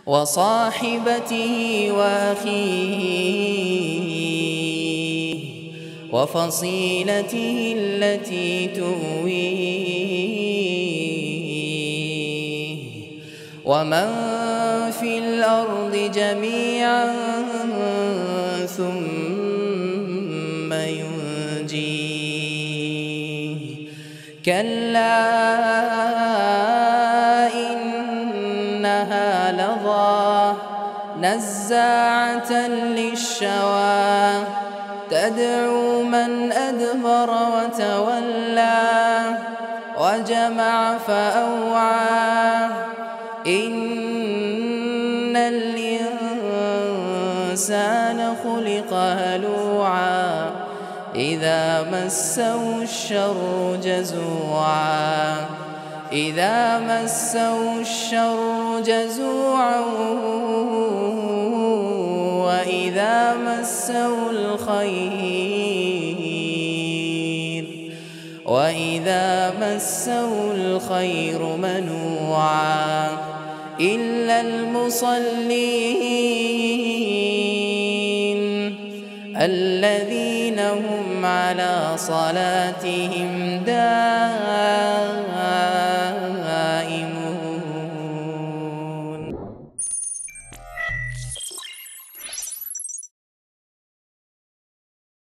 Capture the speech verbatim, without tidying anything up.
وصاحبته وأخيه وفصيلته التي تؤويه ومن في الأرض جميعا ثم ينجيه كلا إنها لظى نزاعة للشوى تدعو من أدبر وتولى وجمع فأوعى إن الإنسان خلق هلوعا إذا مسه الشر جزوعا إذا مسه الشر جزوعا وإذا مسه الخير وإذا مسه الخير منوعا إلا المصلين الذين هم على صلاتهم دائمون